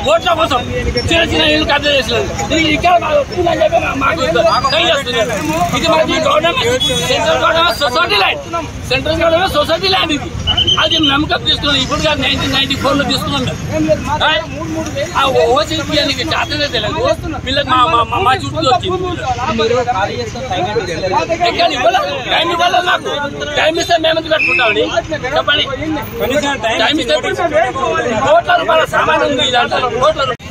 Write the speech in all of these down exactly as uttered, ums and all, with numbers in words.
ఓట్ల కోసం చిన్న చిన్న ఇల్లు కబ్జా చేస్తున్నారు. ఇక్కడ మాకు కై చేస్తున్నారు. ఇది మాది government central government society land central government society land ఇది. అది నమ్మకం తీసుకున్నాం. ఇప్పుడు కాదు నైన్టీన్ నైన్టీ ఫోర్ లో తీసుకున్నాం. ఆ ఓసీపీ అని చేతనే తెలియదు వీళ్ళకి మా చుట్టూ వచ్చింది. టైం ఇవ్వాలి నాకు. టైం ఇస్తే మేమంతా కట్టుకుంటామని చెప్పండి. టైం ఇస్తే కోట్ల రూపాయల సామాన్ ఉంది. ఇదంతా కోట్ల రూపాయలు.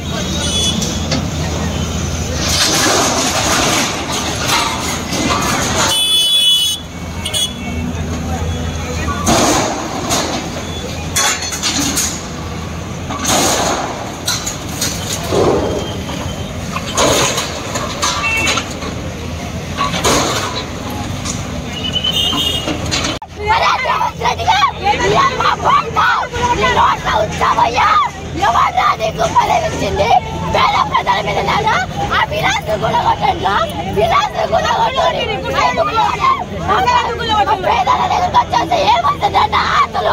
పేద ప్రజల మీద ఆ విలాసు గుణగొట్టంలో విలాసు గుణగొట్టు పేదల దగ్గరకు వచ్చేసి ఏమవుతుందన్న ఆశలు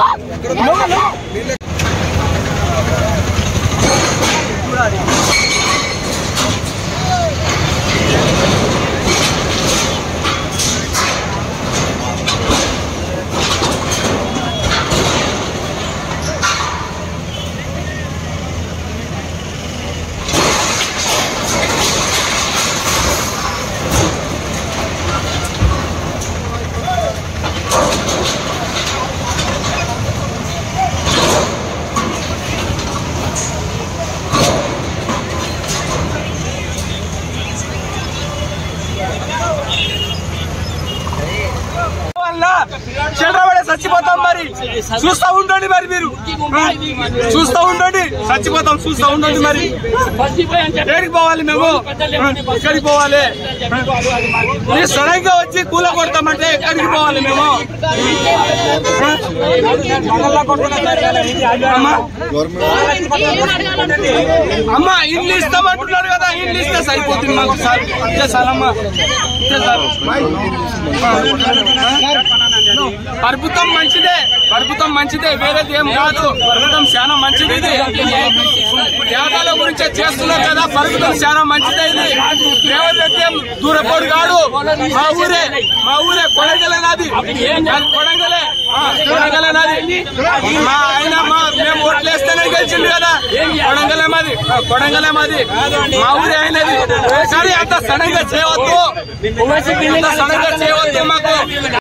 చంద్రబాబు చచ్చిపోతాం. మరి చూస్తా ఉండండి. మరి మీరు చూస్తా ఉండండి. చచ్చిపోతాం. చూస్తా ఉండండి. మరి ఎక్కడికి పోవాలి? మేము ఎక్కడికి పోవాలి? మీరు సడన్ గా వచ్చి కూల కొడతామంటే ఎక్కడికి పోవాలి మేము? అమ్మా ఇల్లు ఇస్తామంటున్నారు కదా. ఇల్లు ఇస్తే సరిపోతుంది మాకు సార్. అంతే సార్ అమ్మా. అంతే సార్. ప్రభుత్వం మంచిదే. ప్రభుత్వం మంచిదే. వేరేది ఏం కాదు. ప్రభుత్వం చాలా మంచిది. ఇది త్యాగాల గురించి చేస్తున్నారు కదా. ప్రభుత్వం చాలా మంచిదే. ఇది రేవంత్ రెడ్డి దూరపోడు కాదు. మా ఊరే మా ఊరే కొడంగలే నాది. కొడంగలే కొడంగలే నాది. మా ఆయన మా మేము ఓట్లేస్తేనే గెలిచింది కదా. కొడంగలే మాది. కొడంగలే మాది. మా ఊరే అయినది. కానీ అంత సడన్ గా చేయవద్దు. అంత సడన్ గా చేయవద్దు మాకు.